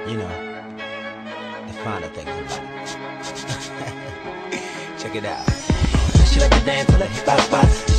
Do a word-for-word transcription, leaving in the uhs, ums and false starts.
You know, the finer things in life. Check it out. She like to dance to the hip hop.